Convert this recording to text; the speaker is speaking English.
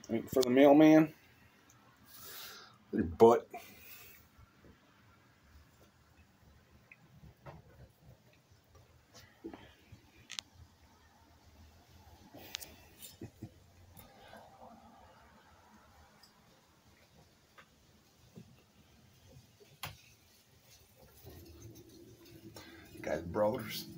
Waiting for the mailman. Your butt. Guys, brothers.